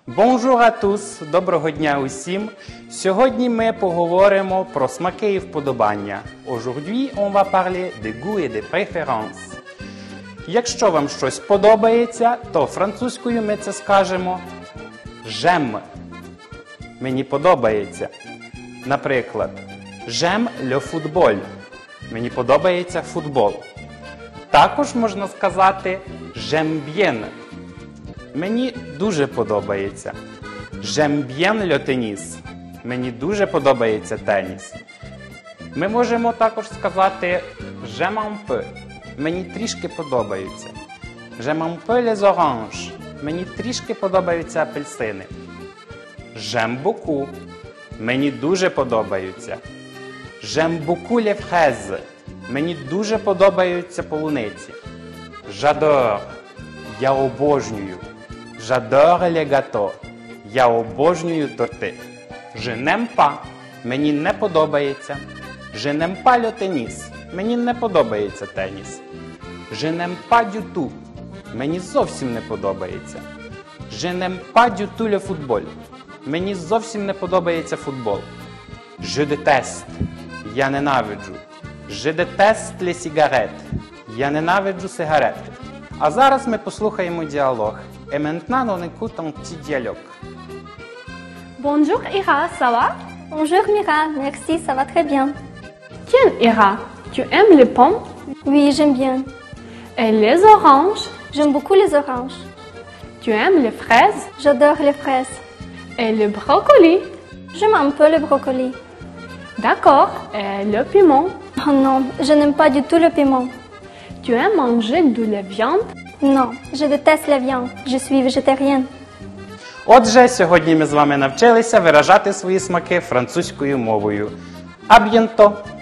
Bonjour à tous! Доброго дня усім! Сьогодні ми поговоримо про смаки і вподобання. Aujourd'hui, on va parler des goûts et des préférences. Якщо вам щось подобається, то французькою ми це скажемо j'aime. Мені подобається. Наприклад, j'aime le football. Мені подобається футбол. Також можна сказати j'aime bien. Мені дуже подобається. J'aime bien le tennis. Мені дуже подобається теніс. Ми можемо також сказати j'aime un peu. Мені трішки подобаються. J'aime un peu les oranges. Мені трішки подобаються апельсини. J'aime beaucoup. Мені дуже подобаються. J'aime beaucoup les fraises. Мені дуже подобаються полуниці. J'adore. Я обожнюю. J'adore les gâteaux. Я обожнюю торти. Je n'aime pas. Мені не подобається. Je n'aime pas le tennis. Мені не подобається теніс. Je n'aime pas du tout. Мені зовсім не подобається. Je n'aime pas du tout le football. Мені зовсім не подобається футбол. Je déteste. Я ненавиджу. Je déteste les cigarettes. Я ненавиджу сигарети. А зараз ми послухаємо діалог. Et maintenant, on écoute un petit dialogue. Bonjour Ira, ça va? Bonjour Mira, merci, ça va très bien. Tiens Ira, tu aimes les pommes? Oui, j'aime bien. Et les oranges? J'aime beaucoup les oranges. Tu aimes les fraises? J'adore les fraises. Et le brocoli? J'aime un peu le brocoli. D'accord. Et le piment? Oh non, je n'aime pas du tout le piment. Tu aimes manger de la viande? Non, je déteste la viande. Je suis végétarienne. Отже, сьогодні ми з вами навчилися виражати свої смаки французькою мовою. À bientôt!